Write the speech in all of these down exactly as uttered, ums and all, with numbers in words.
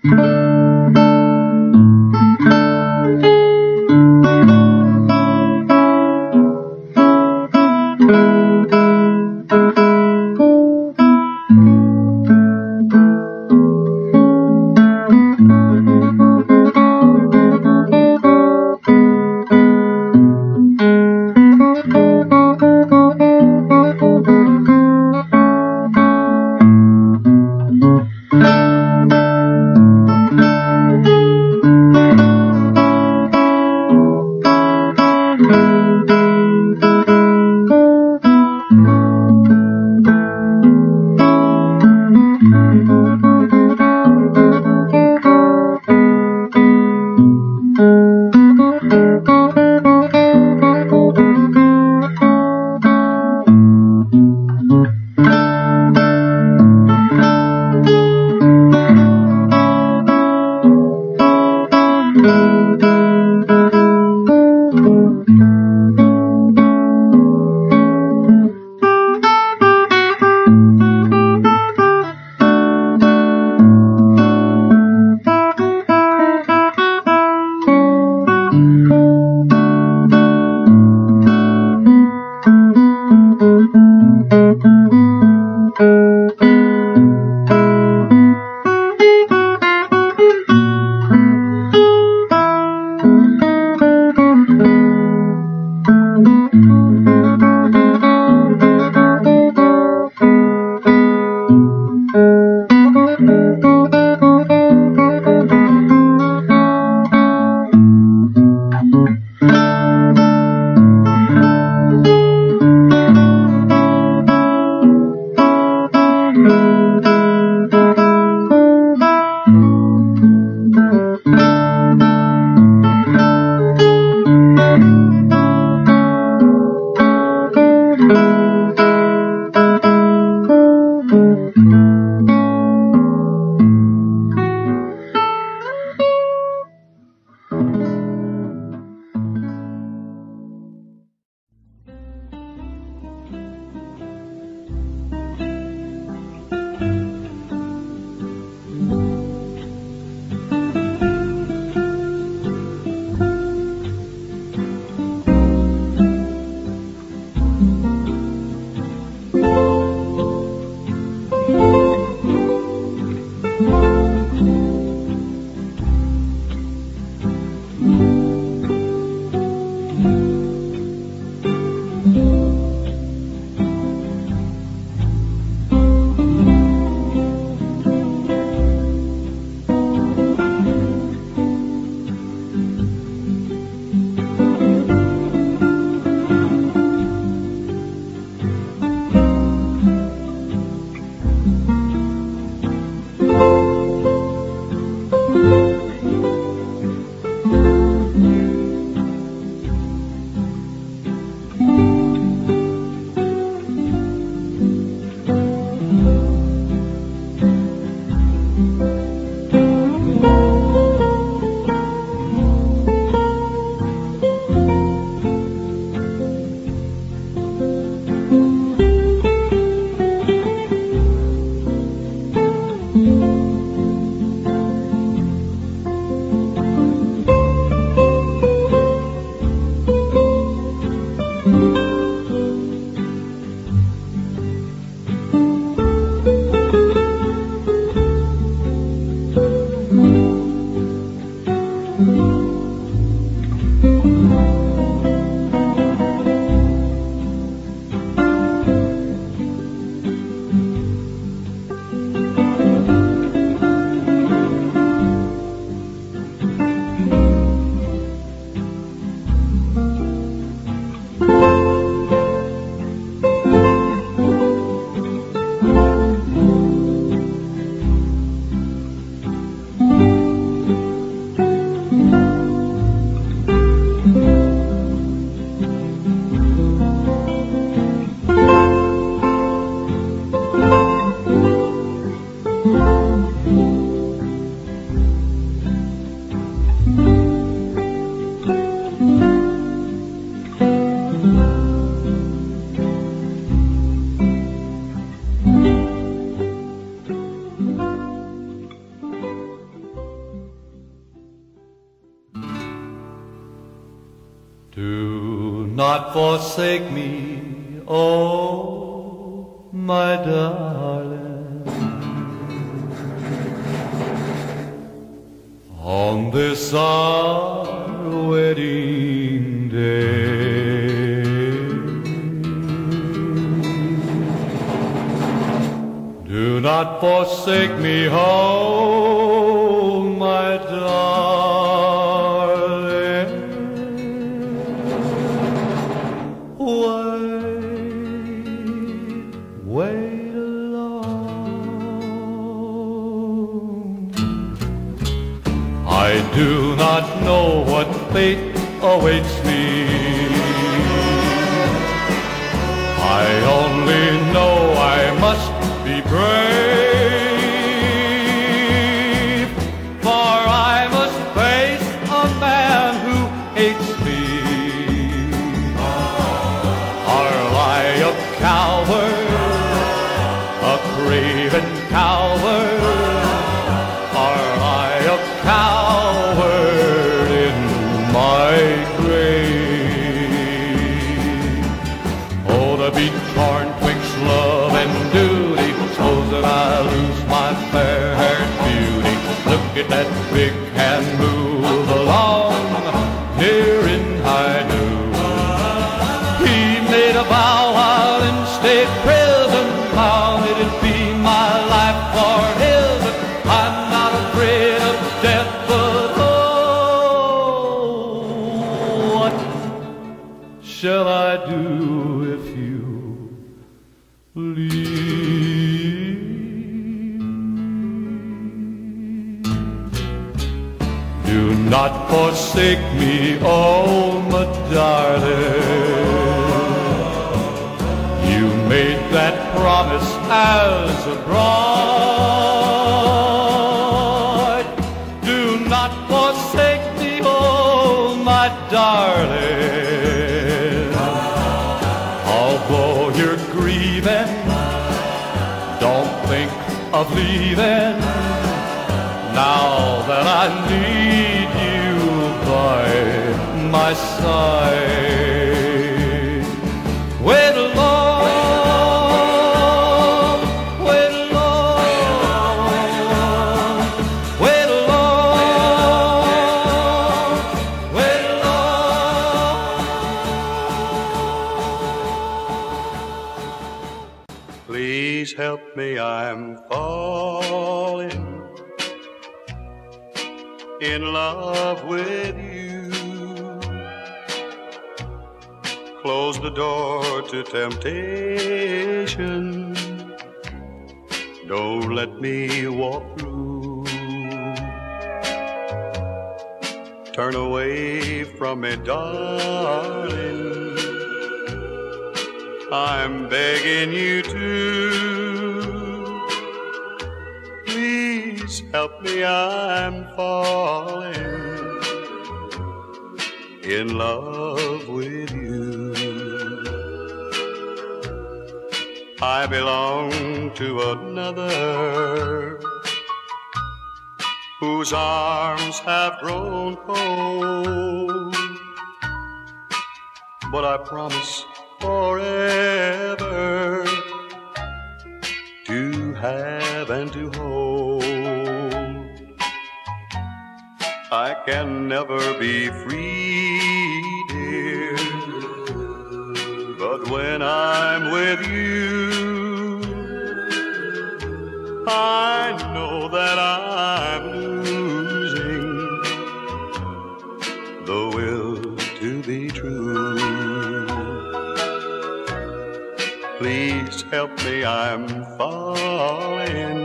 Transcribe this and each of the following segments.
you. Do not forsake me, oh, my darling, on this our wedding day. Do not forsake me, oh, my darling. Wait alone. I do not know what fate awaits me. I only know I must be brave, for I must face a man who hates me. Are I a coward? A craven coward, or I a coward in my grave? Oh, to be torn twixt love and duty, suppose that I lose my fair-haired beauty. Look at that big hand move along, here in high noon. He made a vow while in state prison. How did it be my life for his? I'm not afraid of death, but oh, what shall I do if you leave? Do not forsake me, oh, my darling. Made that promise as a bride. Do not forsake me, oh, my darling. Although you're grieving, don't think of leaving, now that I need you by my side. Wait alone. Please help me, I'm falling in love with you. Close the door to temptation. Don't let me walk through. Turn away from me, darling. I'm begging you to. Please help me, I'm falling in love with you. I belong to another whose arms have grown cold, but I promise forever to have and to hold. I can never be free, dear, but when I'm with you, I know that I'm losing the will to be true. Please help me, I'm falling,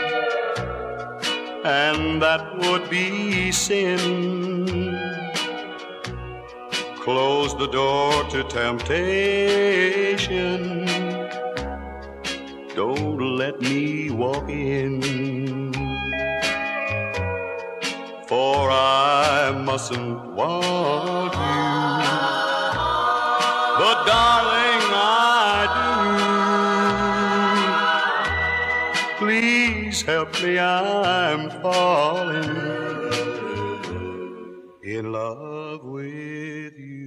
and that would be sin. Close the door to temptation. Don't let me walk in, for I mustn't want you, but darling, I do. Please help me, I'm falling in love with you.